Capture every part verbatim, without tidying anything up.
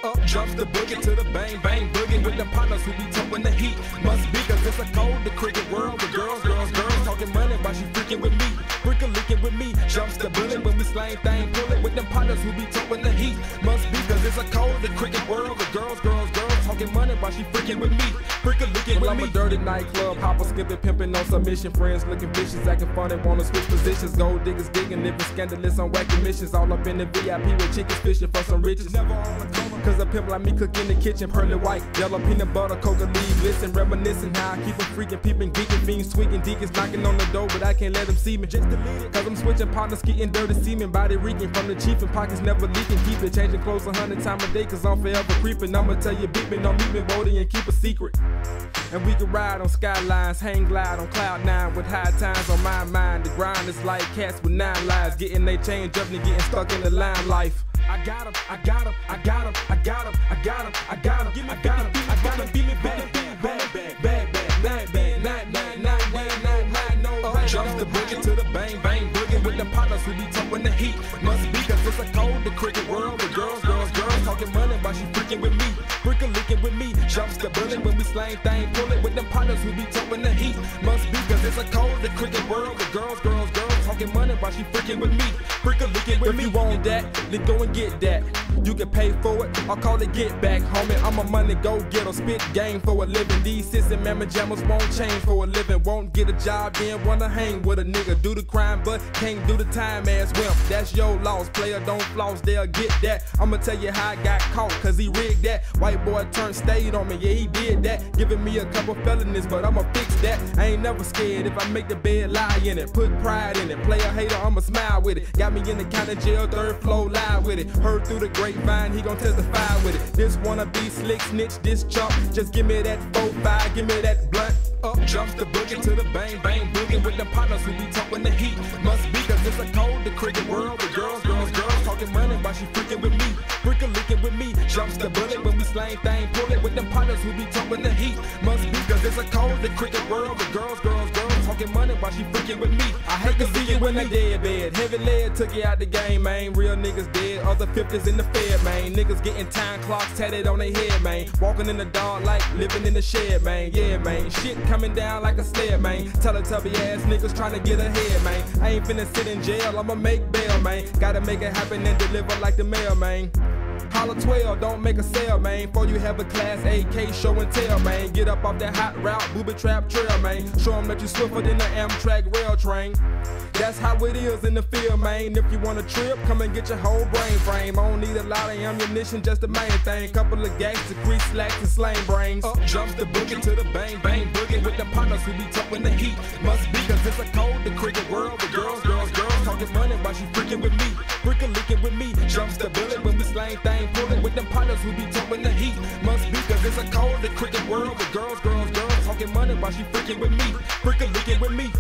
Up jumps the boogie to the bang, bang boogie with the partners who be towing the heat. Must be cause it's a cold, the cricket world with girls, girls, girls talking money while she freaking with me. Freaking licking with me, jumps the bullet when we slang thing, pull it with them partners who be towing the heat. Must be cause it's a cold, the cricket world with girls, girls, girls talking money while she freaking with me. Freaking licking with me. I'm a dirty nightclub, hopper, skipping, pimping on submission. Friends looking vicious, acting funny, wanna switch positions. Gold diggers digging, living scandalous on wacky missions. All up in the V I P with chickens fishing for some riches. Never on the corner, cause a pimp like me cook in the kitchen. Pearly white, yellow peanut butter, coca leaf. Listen, reminiscing how I keep them freaking, peeping, geeking, fiends, tweaking, deacons knocking on the door, but I can't let them see me. Just delete it, cause I'm switching partners, getting dirty semen. Body reeking from the chief and pockets never leaking. Keep it changing clothes a hundred times a day, cause I'm forever creeping. I'ma tell you, beat me, don't meet me, Bodie, and keep a secret. And we can ride on skylines, hang glide on cloud nine with high times on my mind. The grind is like cats with nine lives, getting they change up and getting stuck in the line life. I got him, I got him, I got him, I got him, I got him, I got him, I got him, I got him, beat me bad, bad, bad, bad, bad, bad, bad, nine, nine, nine, nine, nine, nine, no. Up jumps the boogie to the bang, bang, boogie with the partners who be towing the heat. Must be cause it's a cold, the cricket world with girls, girls, girls talking money while she freaking with me. Freaking licking with me, jumps the bullet when we slang thing, pull it with them partners who be towing the heat. Must be cause it's a cold, the cricket world with girls, girls, girls talking money while she freaking with me. Freaking licking with me. If you want that, then go and get that. You can pay for it, I'll call it get back, homie. I'm a money go getter, spit game for a living. These sis and mamma jammers won't change for a living. Won't get a job, then wanna hang with a nigga. Do the crime, but can't do the time ass wimp. That's your loss, player don't floss, they'll get that. I'ma tell you how I got caught, cause he rigged that. White boy turned stayed on me, yeah he did that. Giving me a couple felonies, but I'ma fix that. I ain't never scared if I make the bed lie in it. Put pride in it, player hater, I'ma smile with it. Got me in the county jail, third floor, lie with it. Heard through the grapevine, he gon' testify with it. This wanna be slick, snitch, this chump. Just give me that four five, give me that blunt. Up jumps the boogie to the bang, bang, boogie with the partners who be towing the heat. Must be cause it's a cold, the cricket world with girls, girls, girls talking money while she freaking with me. Freaking licking with me, jumps the bullet when we slang thing, pull it with them partners who be towing the heat. Must be cause it's a cold, the cricket world with girls, girls, girls talking money while she freaking with me. I hate to see you when they dead bed. Heavy lead took you out the game, man. Real niggas dead, other fifties in the fed, man. Niggas getting time clocks tatted on their head, man. Walking in the dark like living in the shed, man. Yeah, man. Shit coming down like a sled, man. Teletubby ass niggas trying to get ahead, man. I ain't finna sit in jail, I'ma make bail, man. Gotta make it happen and deliver like the mail, man. Holla twelve, don't make a sale, man. Before you have a class A K show and tell, man. Get up off that hot route, booby trap trail, man. Show them that you swifter than the Amtrak rail train. That's how it is in the field, man. If you want a trip, come and get your whole brain frame. I don't need a lot of ammunition, just the main thing. Couple of gas to grease slacks and slang brains. Up jumps the boogie to the bang, bang boogie with the partners who be towing the heat. Must be cause it's a cold, the cricket world with girls, girls, girls talking money while she freaking with me. Freaking licking with me, jumps the bullet when we slang thing, pull it with them partners who be towing the heat. Must be cause it's a cold, the cricket world with girls, girls, girls talking money while she freaking with me. Freaking licking with me.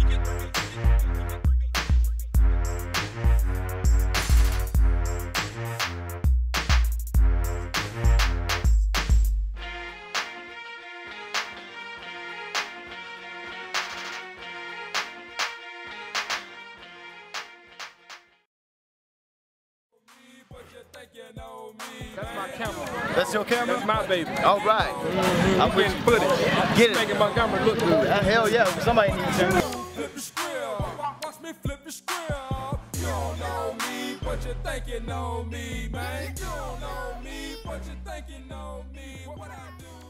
That's my camera. That's your camera? That's my baby. All right. Mm-hmm. I'm getting footage. Get it. Making Montgomery look good. Uh, hell yeah. Somebody needs to. Flip the script. Watch me flip the script. You don't know me, but you think you know me, man. You don't know me, but you think you know me. What I do.